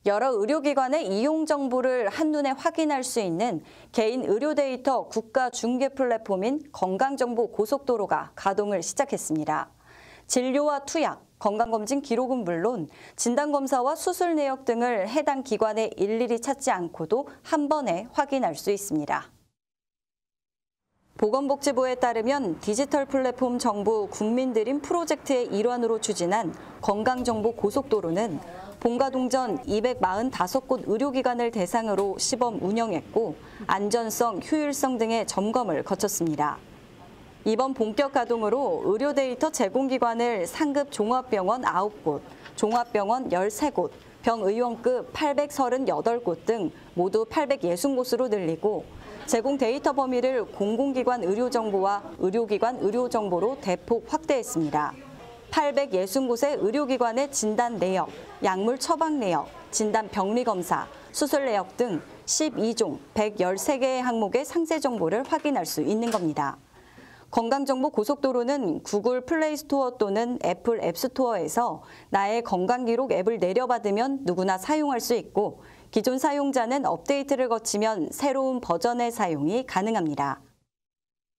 여러 의료기관의 이용 정보를 한눈에 확인할 수 있는 개인 의료 데이터 국가 중개 플랫폼인 건강정보 고속도로가 가동을 시작했습니다. 진료와 투약, 건강검진 기록은 물론 진단검사와 수술 내역 등을 해당 기관에 일일이 찾지 않고도 한 번에 확인할 수 있습니다. 보건복지부에 따르면 디지털 플랫폼 정부 국민드림 프로젝트의 일환으로 추진한 건강정보 고속도로는 본가 동전 245곳 의료기관을 대상으로 시범 운영했고 안전성, 효율성 등의 점검을 거쳤습니다. 이번 본격 가동으로 의료 데이터 제공기관을 상급 종합병원 9곳, 종합병원 13곳, 병의원급 838곳 등 모두 860곳으로 늘리고 제공 데이터 범위를 공공기관 의료정보와 의료기관 의료정보로 대폭 확대했습니다. 860곳의 의료기관의 진단 내역, 약물 처방 내역, 진단 병리 검사, 수술 내역 등 12종 113개의 항목의 상세 정보를 확인할 수 있는 겁니다. 건강정보 고속도로는 구글 플레이스토어 또는 애플 앱스토어에서 나의 건강기록 앱을 내려받으면 누구나 사용할 수 있고 기존 사용자는 업데이트를 거치면 새로운 버전의 사용이 가능합니다.